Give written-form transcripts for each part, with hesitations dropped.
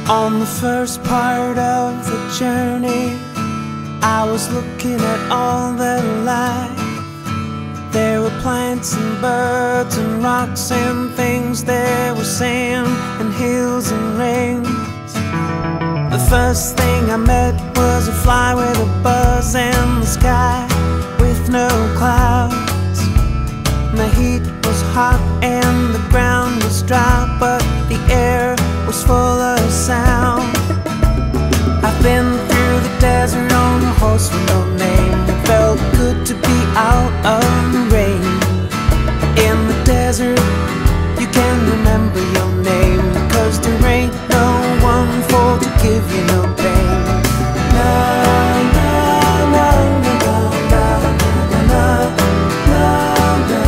On the first part of the journey, I was looking at all that life. There were plants and birds and rocks and things. There was sand and hills and rains. The first thing I met was a fly with a buzz and the sky with no clouds. The heat was hot and the ground was dry, but the air was full of sound. I've been through the desert on a horse with no name. It felt good to be out of the rain. In the desert, you can remember your name, 'cause there ain't no one for to give you no pain. Na, na, na, na, na, na, na, na,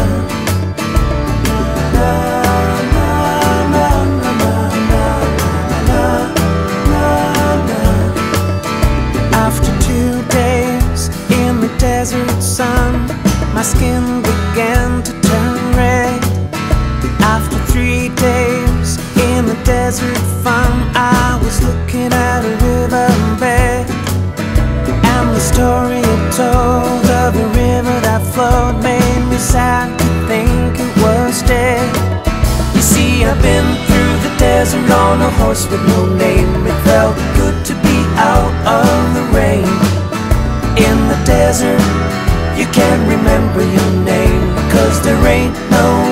na. After 2 days in the desert sun, my skin began to turn red. After 3 days in the desert fun, I was looking at a riverbed, and the story it told of a river that flowed made me sad to think it was dead. You see, I've been through the desert on a horse with no name. It felt good to be out of the rain. In the desert, you can't remember your name, 'cause there ain't no